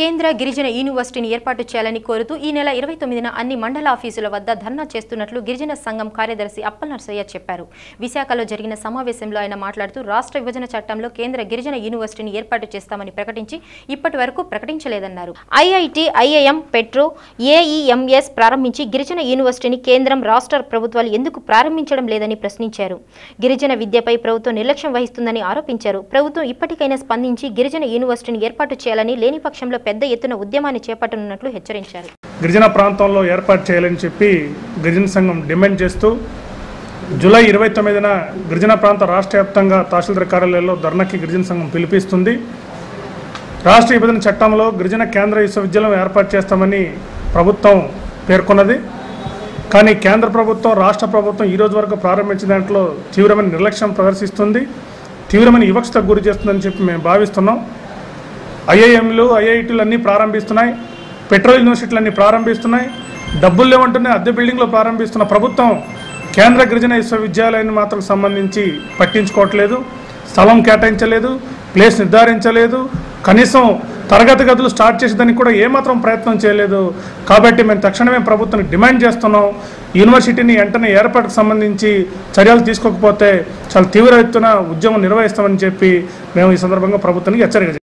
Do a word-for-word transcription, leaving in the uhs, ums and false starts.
కేంద్ర గిరిజన యూనివర్సిటీని ఏర్పాటు చేయాలని కోరుతూ ఈ నెల ఇరవై తొమ్మిదిన అన్ని మండల ఆఫీసుల వద్ద ధర్నా చేస్తున్నట్లు గిరిజన సంఘం కార్యదర్శి అప్పల్ నర్సయ్య చెప్పారు. విశాఖలో జరిగిన సమావేశంలో ఆయన మాట్లాడుతూ రాష్ట్ర విభజన చట్టంలో కేంద్ర గిరిజన యూనివర్సిటీని ఏర్పాటు చేస్తామని ప్రకటించి ఇప్పటి వరకు ప్రకటించలేదన్నారు. ఐఐటి, ఐఐఎం, పెట్రో, ఏఈఎంఎస్ ప్రారంభించి గిరిజన యూనివర్సిటీని కేంద్రం, రాష్ట్ర ప్రభుత్వాలు ఎందుకు ప్రారంభించడం లేదని ప్రశ్నించారు. గిరిజన విద్యపై ప్రభుత్వం నిర్లక్ష్యం వహిస్తుందని ఆరోపించారు. ప్రభుత్వం ఇప్పటికైనా స్పందించి గిరిజన యూనివర్సిటీని ఏర్పాటు చేయాలని, లేని పక్షంలో పెద్ద ఎత్తున ఉద్యమాన్ని చేపట్టనున్నట్లు హెచ్చరించారు. గిరిజన ప్రాంతంలో ఏర్పాటు చేయాలని చెప్పి గిరిజన సంఘం డిమాండ్ చేస్తూ జూలై ఇరవై తొమ్మిదిన గిరిజన ప్రాంత రాష్ట్ర వ్యాప్తంగా తహసీల్దార్ కార్యాలయాల్లో ధర్నాకి గిరిజన సంఘం పిలిపిస్తుంది. రాష్ట్ర విభజన చట్టంలో గిరిజన కేంద్ర విశ్వవిద్యాలయం ఏర్పాటు చేస్తామని ప్రభుత్వం పేర్కొన్నది. కానీ కేంద్ర ప్రభుత్వం, రాష్ట్ర ప్రభుత్వం ఈ రోజు వరకు ప్రారంభించిన దాంట్లో తీవ్రమైన నిర్లక్ష్యం ప్రదర్శిస్తుంది, తీవ్రమైన వివక్షతకు గురి చేస్తుందని చెప్పి మేము భావిస్తున్నాం. ఐఐఎంలు, ఐఐటీలు అన్నీ ప్రారంభిస్తున్నాయి, పెట్రోల్ యూనివర్సిటీలు అన్నీ ప్రారంభిస్తున్నాయి, డబ్బులు లేవంటున్నాయి, అద్దె బిల్డింగ్లో ప్రారంభిస్తున్న ప్రభుత్వం కేంద్ర గిరిజన విశ్వవిద్యాలయాన్ని మాత్రం సంబంధించి పట్టించుకోవట్లేదు, స్థలం కేటాయించలేదు, ప్లేస్ నిర్ధారించలేదు, కనీసం తరగతి గదులు స్టార్ట్ చేసేదానికి కూడా ఏమాత్రం ప్రయత్నం చేయలేదు. కాబట్టి మేము తక్షణమే ప్రభుత్వానికి డిమాండ్ చేస్తున్నాం, యూనివర్సిటీని వెంటనే ఏర్పాటుకు సంబంధించి చర్యలు తీసుకోకపోతే చాలా తీవ్ర ఎత్తున ఉద్యమం నిర్వహిస్తామని చెప్పి మేము ఈ సందర్భంగా ప్రభుత్వానికి హెచ్చరిక